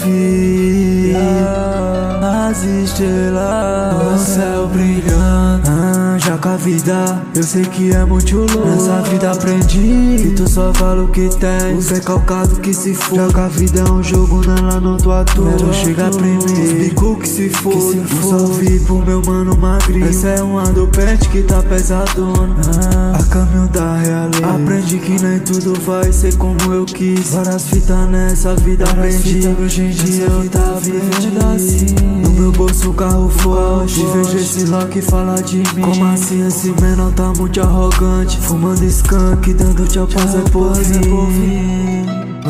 vi as estrelas no céu brilhando. Já com a vida, eu sei que é muito louco. Nessa vida aprendi que tu só fala o que tem, o recalcado que se for. Já com a vida é um jogo, nela não tô à toa. Quero chegar primeiro, os bico que se for. Um salve pro meu mano magrinho. Essa é uma do pet que tá pesadona. A caminho da realidade. Aprendi que nem tudo vai ser como eu quis. Várias fitas nessa vida aprendi. Hoje em dia eu tá vivendo assim. No meu bolso um carro forte. Vejo esse Loki falar de mim. Como assim esse menor tá muito arrogante? Fumando skunk, dando tchau pra Zé Povinho.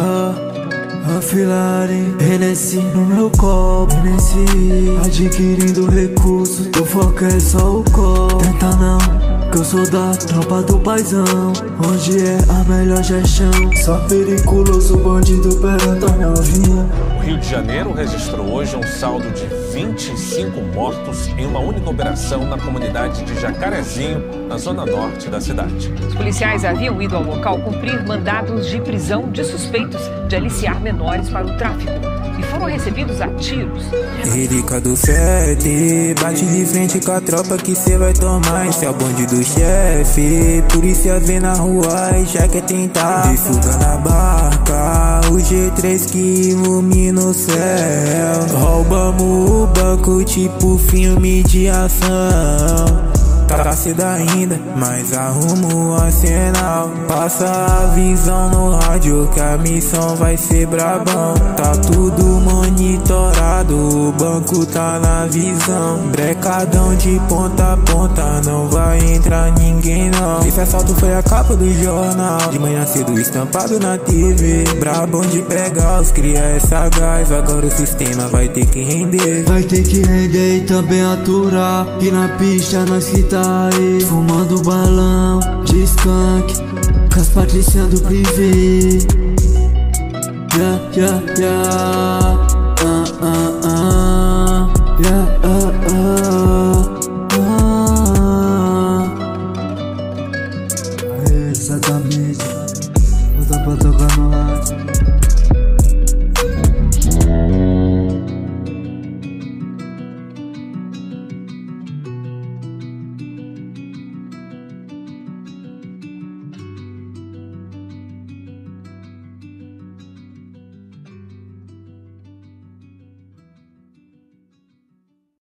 Afilarem Hennessy no meu copo, Hennessy adquirindo recursos. Teu foco é só o copo. Tenta não, que eu sou da tropa do paizão, onde é a melhor gestão. Só periculoso bandido perante a novinha. O Rio de Janeiro registrou hoje um saldo de 25 mortos em uma única operação na comunidade de Jacarezinho, na zona norte da cidade. Os policiais haviam ido ao local cumprir mandados de prisão de suspeitos de aliciar menores para o tráfico e foram recebidos a tiros. Rica do 7, bate de frente com a tropa que cê vai tomar. Esse é o bonde do chefe, polícia vê na rua e já quer tentar. De fuga na barca, o G3 que ilumina o céu. Roubamos o banco tipo filme de ação. Tá cedo ainda, mas arrumo o arsenal. Passa a visão no rádio que a missão vai ser brabão. Tá tudo monitorado, o banco tá na visão. Brecadão de ponta a ponta, não vai entrar ninguém não. Esse assalto foi a capa do jornal, de manhã cedo estampado na TV. Brabão de pegar os cria é sagaz, agora o sistema vai ter que render. Vai ter que render e também aturar. E na pista nós que tá aí, fumando balão de skunk, com as patricias do privê. Yeah. Exatamente, volta pra tocar no rádio.